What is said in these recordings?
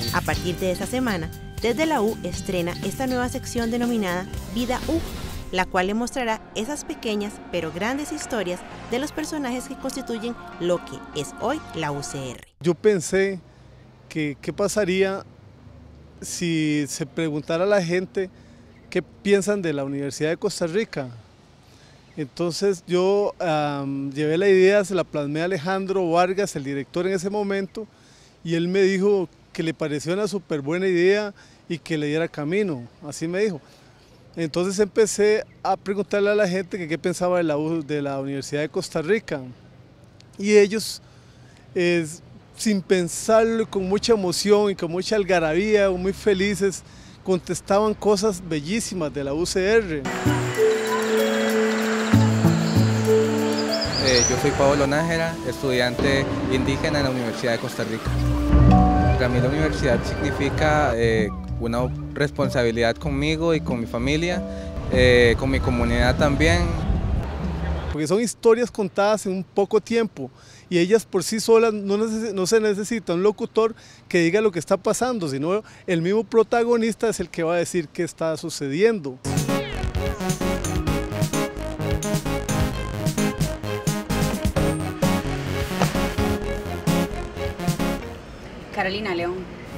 A partir de esta semana, desde la U estrena esta nueva sección denominada Vida U, la cual le mostrará esas pequeñas pero grandes historias de los personajes que constituyen lo que es hoy la UCR. Yo pensé que qué pasaría si se preguntara a la gente qué piensan de la Universidad de Costa Rica. Entonces yo llevé la idea, se la plasmé a Alejandro Vargas, el director en ese momento, y él me dijo que le pareció una súper buena idea y que le diera camino, así me dijo. Entonces empecé a preguntarle a la gente que qué pensaba de la Universidad de Costa Rica, y ellos, sin pensarlo, con mucha emoción y con mucha algarabía, muy felices, contestaban cosas bellísimas de la UCR. Yo soy Pablo Nájera, estudiante indígena en la Universidad de Costa Rica. Para mí la universidad significa una responsabilidad conmigo y con mi familia, con mi comunidad también. Porque son historias contadas en un poco tiempo y ellas por sí solas no se necesita un locutor que diga lo que está pasando, sino el mismo protagonista es el que va a decir qué está sucediendo. Carolina León.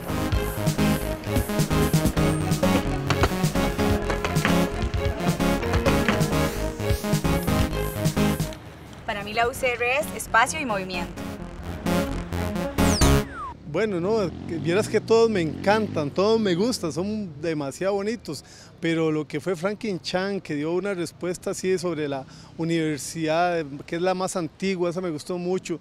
Para mí la UCR es espacio y movimiento. Bueno, no, vieras que todos me encantan, todos me gustan, son demasiado bonitos, pero lo que fue Franklin Chan, que dio una respuesta así sobre la universidad, que es la más antigua, esa me gustó mucho.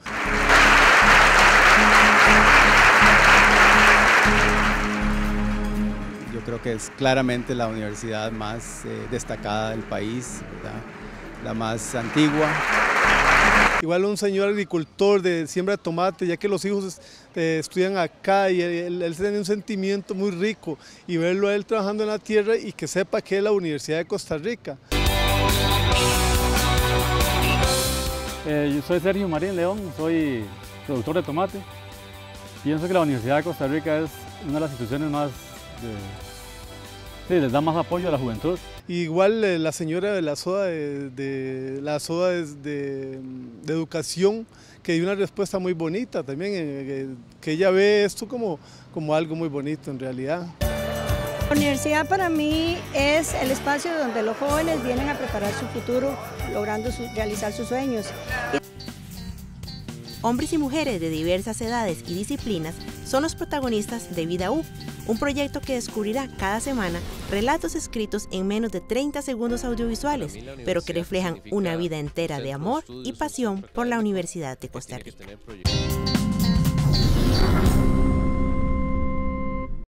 Yo creo que es claramente la universidad más destacada del país, ¿verdad? La más antigua. Igual un señor agricultor de siembra de tomate, ya que los hijos estudian acá y él tiene un sentimiento muy rico y verlo a él trabajando en la tierra y que sepa que es la Universidad de Costa Rica. Yo soy Sergio Marín León, soy productor de tomate. Pienso que la Universidad de Costa Rica es una de las instituciones más les da más apoyo a la juventud. Igual la señora de la SOA de educación, que dio una respuesta muy bonita también, que ella ve esto como algo muy bonito en realidad. La universidad para mí es el espacio donde los jóvenes vienen a preparar su futuro, logrando realizar sus sueños. Hombres y mujeres de diversas edades y disciplinas son los protagonistas de Vida U, un proyecto que descubrirá cada semana relatos escritos en menos de 30 segundos audiovisuales, pero que reflejan una vida entera de amor y pasión por la Universidad de Costa Rica.